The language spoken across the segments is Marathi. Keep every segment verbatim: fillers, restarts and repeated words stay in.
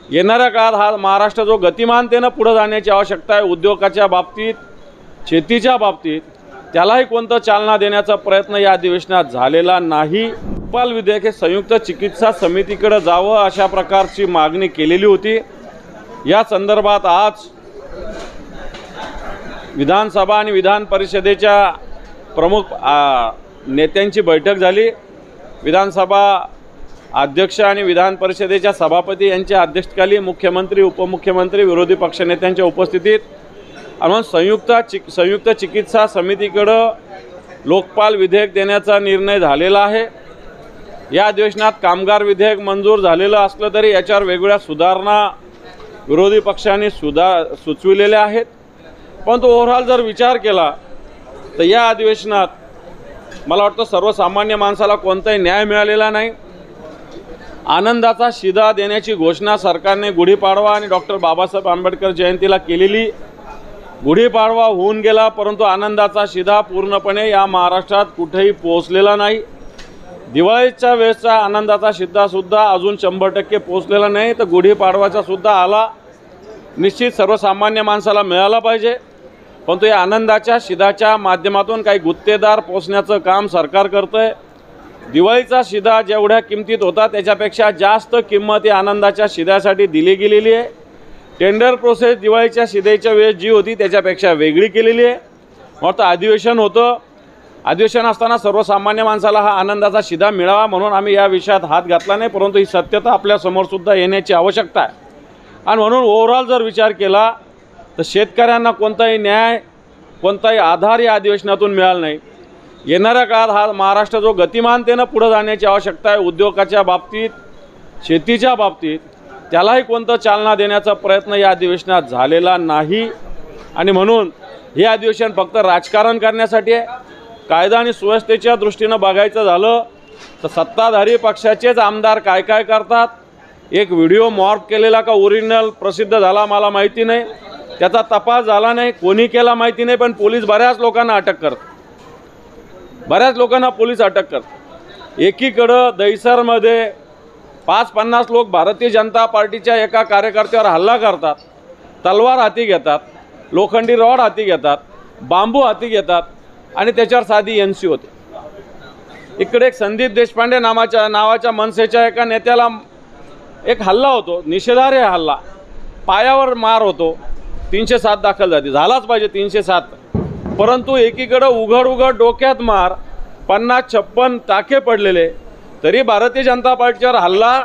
येणाऱ्या काळात हा महाराष्ट्र जो गतिमानतेने पुढे जाण्याची आवश्यकता आहे, उद्योगाच्या बाबतीत, शेतीच्या बाबतीत, त्यालाही कोणतं चालना देण्याचा प्रयत्न या अधिवेशनात झालेला नाही। लोकपाल विधेयक हे संयुक्त चिकित्सा समितीकडे जावं अशा प्रकारची मागणी केलेली होती। या संदर्भात आज विधानसभा आणि विधान परिषदेच्या प्रमुख नेत्यांची बैठक झाली। विधानसभा अध्यक्ष आणि विधान परिषदेच्या सभापती यांच्या अध्यक्षतेखाली मुख्यमंत्री, उपमुख्यमंत्री, विरोधी पक्षनेत्यांच्या उपस्थितीत आणि संयुक्त चिक संयुक्त चिकित्सा समितीकडे लोकपाल विधेयक देण्याचा निर्णय झालेला आहे। या अधिवेशनात कामगार विधेयक मंजूर झालेलं असलं तरी याच्यावर वेगवेगळ्या सुधारणा विरोधी पक्षांनी सुधा सुचविलेल्या आहेत। पण तो ओव्हरऑल जर विचार केला तर या अधिवेशनात मला वाटतं सर्वसामान्य माणसाला कोणताही न्याय मिळालेला नाही। आनंदाचा शिधा देण्याची घोषणा सरकारने गुढीपाडवा आणि डॉक्टर बाबासाहेब आंबेडकर जयंतीला केलेली, गुढीपाडवा होऊन गेला परंतु आनंदाचा शिधा पूर्णपणे या महाराष्ट्रात कुठेही पोहोचलेला नाही। दिवाळीच्या वेळेचा आनंदाचा शिधासुद्धा अजून शंभर टक्के पोहोचलेला नाही, तर गुढीपाडवाचा सुद्धा आला निश्चित सर्वसामान्य माणसाला मिळाला पाहिजे। परंतु या आनंदाच्या शिधाच्या माध्यमातून काही गुत्तेदार पोचण्याचं काम सरकार करतंय। दिवाळीचा शिधा जेवढ्या किमतीत होता त्याच्यापेक्षा जास्त किंमत या आनंदाच्या शिध्यासाठी दिली गेलेली आहे। टेंडर प्रोसेस दिवाळीच्या शिधेच्या वेळेस जी होती त्याच्यापेक्षा वेगळी केलेली आहे। मग अधिवेशन होतं, अधिवेशन असताना सर्वसामान्य माणसाला हा आनंदाचा शिधा मिळावा म्हणून आम्ही या विषयात हात घातला नाही, परंतु ही सत्यता आपल्यासमोरसुद्धा येण्याची आवश्यकता आहे। आणि म्हणून ओव्हरऑल जर विचार केला तर शेतकऱ्यांना कोणताही न्याय, कोणताही आधार या अधिवेशनातून मिळाला नाही। येणाऱ्या काळात हा महाराष्ट्र जो गतिमानतेने पुढे जाण्याची आवश्यकता आहे, उद्योगाच्या बाबतीत, शेतीच्या बाबतीत, त्यालाही कोणतं चालना देण्याचा प्रयत्न या अधिवेशनात झालेला नाही। आणि म्हणून हे अधिवेशन फक्त राजकारण करण्यासाठी आहे। कायदा आणि सुव्यवस्थेच्या दृष्टीनं बघायचं झालं तर सत्ताधारी पक्षाचेच आमदार काय काय करतात, एक व्हिडिओ मॉर्फ केलेला का ओरिजिनल प्रसिद्ध झाला मला माहिती नाही, त्याचा तपास झाला नाही, कोणी केला माहिती नाही, पण पोलीस बऱ्याच लोकांना अटक करतात, बऱ्याच लोकांना पोलीस अटक करतात। एकीकडं दहिसरमध्ये पाच पन्नास लोक भारतीय जनता पार्टीच्या एका कार्यकर्त्यावर हल्ला करतात, तलवार हाती घेतात, लोखंडी रॉड हाती घेतात, बांबू हाती घेतात आणि त्याच्यावर साधी एन सी होते। इकडे एक संदीप देशपांडे नावाच्या नावाच्या मनसेच्या एका नेत्याला एक हल्ला होतो, निषेधार्ह हल्ला, पायावर मार होतो, तीनशे सात दाखल झाली, झालाच पाहिजे तीनशे सात, परंतु एकीकडं उघड उघड डोक्यात मार, पन्नास छप्पन टाके पडलेले, तरी भारतीय जनता पार्टीवर हल्ला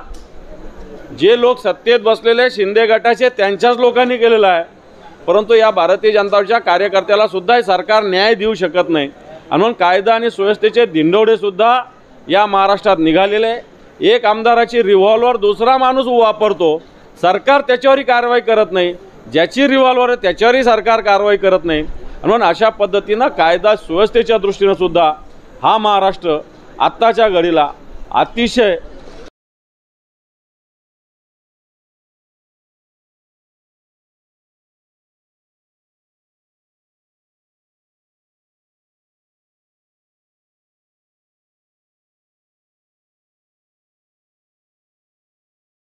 जे लोक सत्तेत बसलेले शिंदे गटाचे त्यांच्याच लोकांनी केलेला आहे। परंतु या भारतीय जनताच्या कार्यकर्त्याला सुद्धा सरकार न्याय देऊ शकत नाही। म्हणून कायदा आणि सुव्यवस्थेचे धिंडोडे सुद्धा या महाराष्ट्रात निघालेले। एक आमदाराची रिव्हॉल्वर दुसरा माणूस वापरतो, सरकार त्याच्यावरही कारवाई करत नाही, ज्याची रिव्हॉल्वर आहे त्याच्यावरही सरकार कारवाई करत नाही। म्हणून अशा पद्धतीनं कायदा सुव्यवस्थेच्या दृष्टीनं सुद्धा हा महाराष्ट्र आत्ताच्या घडीला अतिशय